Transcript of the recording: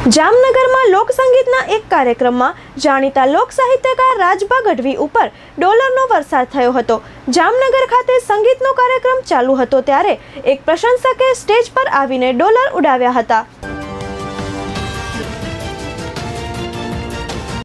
જામનગરમાં લોકસંગીતના એક કાર્યક્રમમાં જાણીતા લોક સાહિત્યકાર રાજભા ગઢવી ઉપર ડોલરનો વરસાદ થયો હતો। જામનગર ખાતે સંગીતનો કાર્યક્રમ ચાલુ હતો ત્યારે એક પ્રશંસકે સ્ટેજ પર આવીને ડોલર ઉડાવ્યા હતા।